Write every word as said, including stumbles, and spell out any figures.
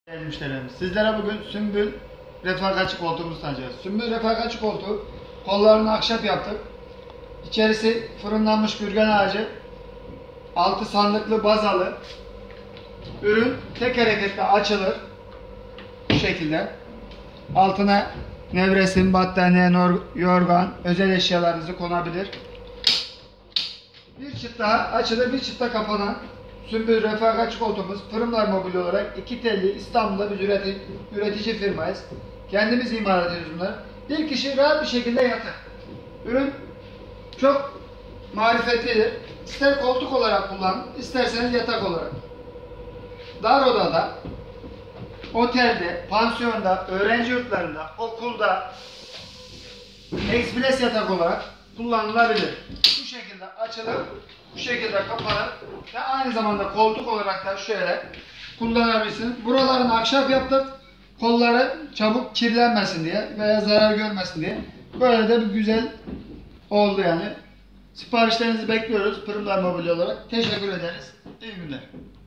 Müşterimiz. Sizlere bugün Sümbül refakatçi koltuğumuzu tanıtacağız. Sümbül refakatçi koltuğu, kollarını ahşap yaptık. İçerisi fırınlanmış gürgen ağacı, altı sandıklı bazalı. Ürün tek hareketle açılır. Bu şekilde. Altına nevresim, battaniye, yorgan, özel eşyalarınızı konabilir. Bir çıt daha açılır, bir çıt da kapanan Sümbül refakatçi koltuğumuz Fırımlar Mobilya olarak iki telli İstanbul'da bir üretici, üretici firmayız. Kendimiz imal ediyoruz bunları. Bir kişi rahat bir şekilde yatar. Ürün çok marifetlidir. İster koltuk olarak kullanın, isterseniz yatak olarak. Dar odada, otelde, pansiyonda, öğrenci yurtlarında, okulda ekspres yatak olarak kullanılabilir. Bu şekilde açılır, bu şekilde kapanır ve aynı zamanda koltuk olarak da şöyle kullanabilirsiniz. Buralarını ahşap yaptık. Kolları çabuk kirlenmesin diye veya zarar görmesin diye. Böyle de bir güzel oldu yani. Siparişlerinizi bekliyoruz Fırımlar Mobilya olarak. Teşekkür ederiz. İyi günler.